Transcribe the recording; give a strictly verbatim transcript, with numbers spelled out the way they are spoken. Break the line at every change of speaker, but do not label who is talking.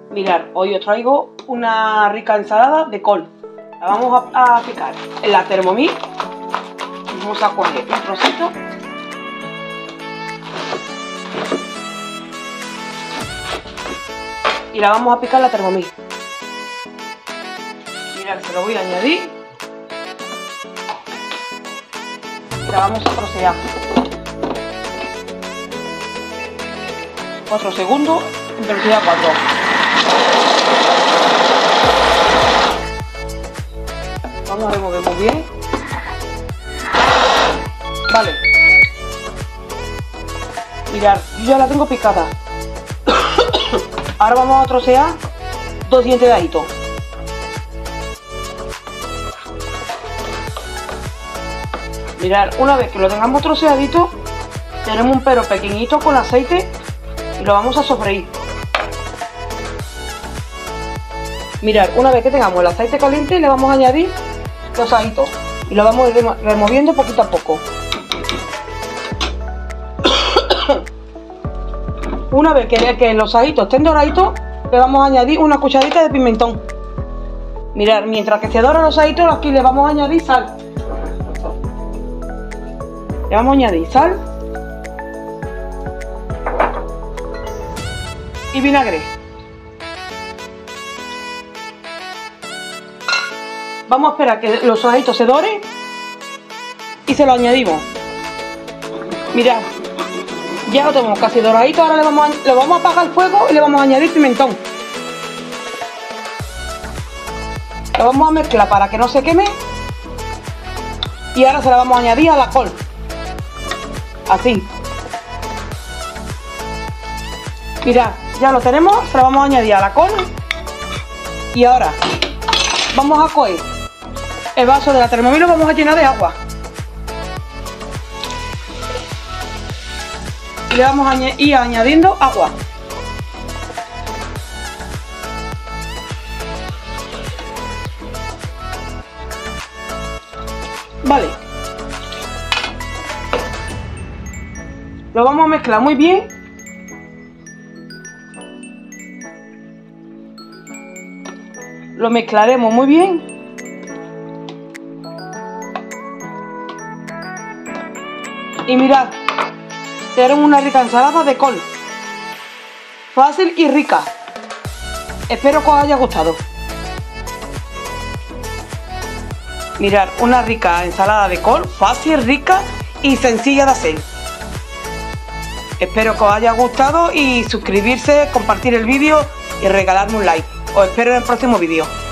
Mirad, hoy os traigo una rica ensalada de col. La vamos a, a picar en la Thermomix. Vamos a coger un trocito. Y la vamos a picar en la Thermomix. Mirad, se lo voy a añadir. Y la vamos a trocear. cuatro segundos en velocidad cuatro. Vamos a remover muy bien. Vale. Mirad, yo ya la tengo picada. Ahora vamos a trocear dos dientes de ajito. Mirad, una vez que lo tengamos troceadito, tenemos un pero pequeñito con aceite y lo vamos a sofreír. Mirad, una vez que tengamos el aceite caliente, le vamos a añadir los ajitos y lo vamos a ir removiendo poquito a poco. Una vez que, que los ajitos estén doraditos, le vamos a añadir una cucharadita de pimentón. Mirad, mientras que se doran los ajitos, aquí le vamos a añadir sal. Le vamos a añadir sal y vinagre. Vamos a esperar que los ajitos se doren y se lo añadimos. Mirad, ya lo tenemos casi doradito. Ahora le vamos, a, le vamos a apagar el fuego y le vamos a añadir pimentón. Lo vamos a mezclar para que no se queme. Y ahora se la vamos a añadir a la col. Así. Mirad, ya lo tenemos. Se la vamos a añadir a la col. Y ahora vamos a coger el vaso de la Thermomix y lo vamos a llenar de agua. Y le vamos a ir añadiendo agua. Vale. Lo vamos a mezclar muy bien. Lo mezclaremos muy bien. Y mirad, tenemos una rica ensalada de col. Fácil y rica. Espero que os haya gustado. Mirad, una rica ensalada de col, fácil, rica y sencilla de hacer. Espero que os haya gustado y suscribirse, compartir el vídeo y regalarme un like. Os espero en el próximo vídeo.